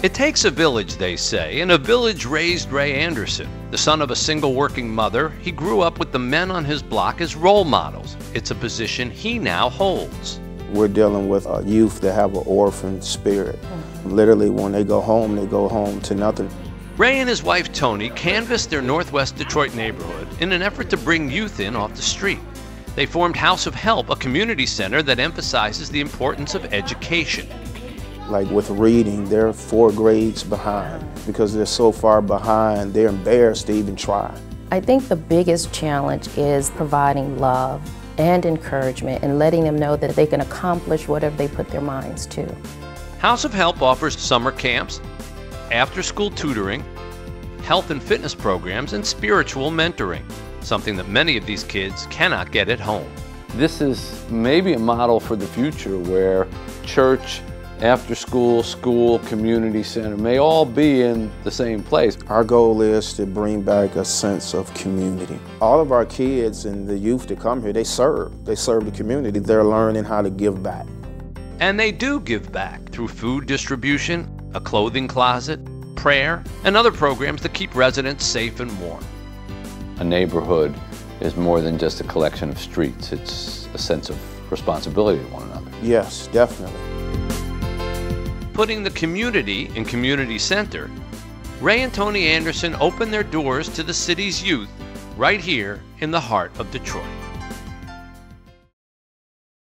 It takes a village, they say, and a village raised Ray Anderson. The son of a single working mother, he grew up with the men on his block as role models. It's a position he now holds. We're dealing with a youth that have an orphan spirit. Literally, when they go home to nothing. Ray and his wife Toni canvassed their Northwest Detroit neighborhood in an effort to bring youth in off the street. They formed House of Help, a community center that emphasizes the importance of education. Like with reading, they're 4 grades behind. Because they're so far behind, they're embarrassed to even try. I think the biggest challenge is providing love and encouragement and letting them know that they can accomplish whatever they put their minds to. House of Help offers summer camps, after-school tutoring, health and fitness programs, and spiritual mentoring, something that many of these kids cannot get at home. This is maybe a model for the future where church, after school, community center may all be in the same place. Our goal is to bring back a sense of community. All of our kids and the youth that come here, they serve the community. They're learning how to give back. And they do give back through food distribution, a clothing closet, prayer, and other programs that keep residents safe and warm. A neighborhood is more than just a collection of streets. It's a sense of responsibility to one another. Yes, definitely. Putting the community in community center, Ray and Toni Anderson opened their doors to the city's youth right here in the heart of Detroit.